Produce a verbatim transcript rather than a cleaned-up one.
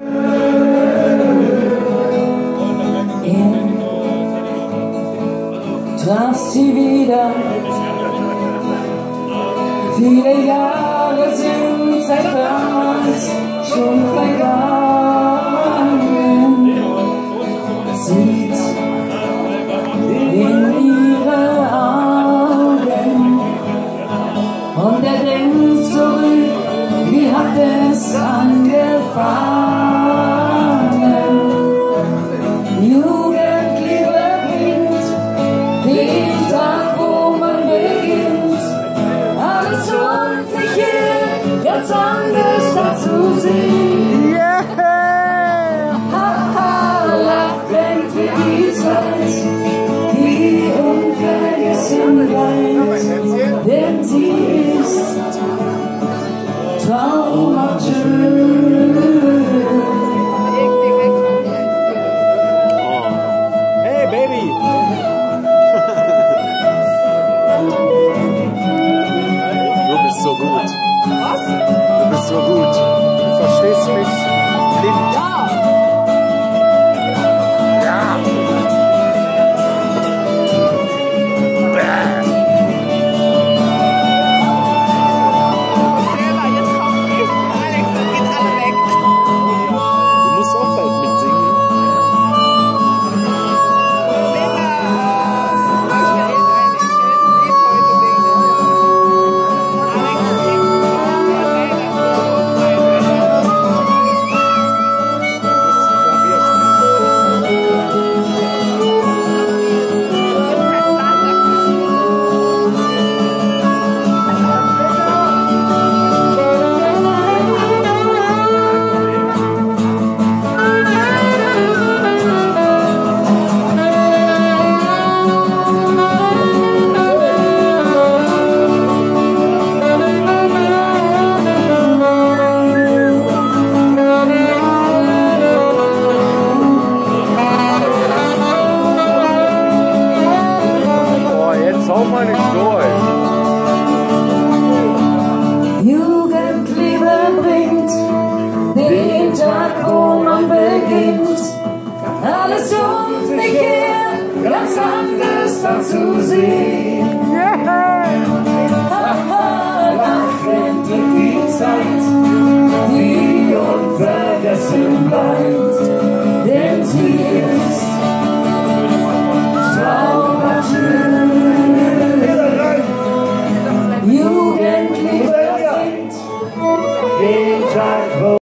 Traf sie wieder. Viele Jahre sind seit damals schon vergangen. Sieht in ihre Augen und er denkt zurück, wie hat es angefangen? Jugendliebe bringt den Tag, wo man beginnt, alles Rundliche ganz anders dazu sehen. Yeah! Haha, lachend für die Zeit, die unvergessen bleibt, denn sie ist traumhaft schön. Hey, Baby! Du bist so gut. Was? Du bist so gut. Du verstehst mich blind. Ja! Ja! Selber, jetzt kommt ich. Alex, das geht alle weg. Du musst auch bald mitsingen. Später, äh, mach ich mir ein Lied heute singen. Alex, Boah, jetzt hau mal nicht durch. Jugendliebe bringt den Tag, wo man beginnt, alles um dich her ganz anders dazu sehen.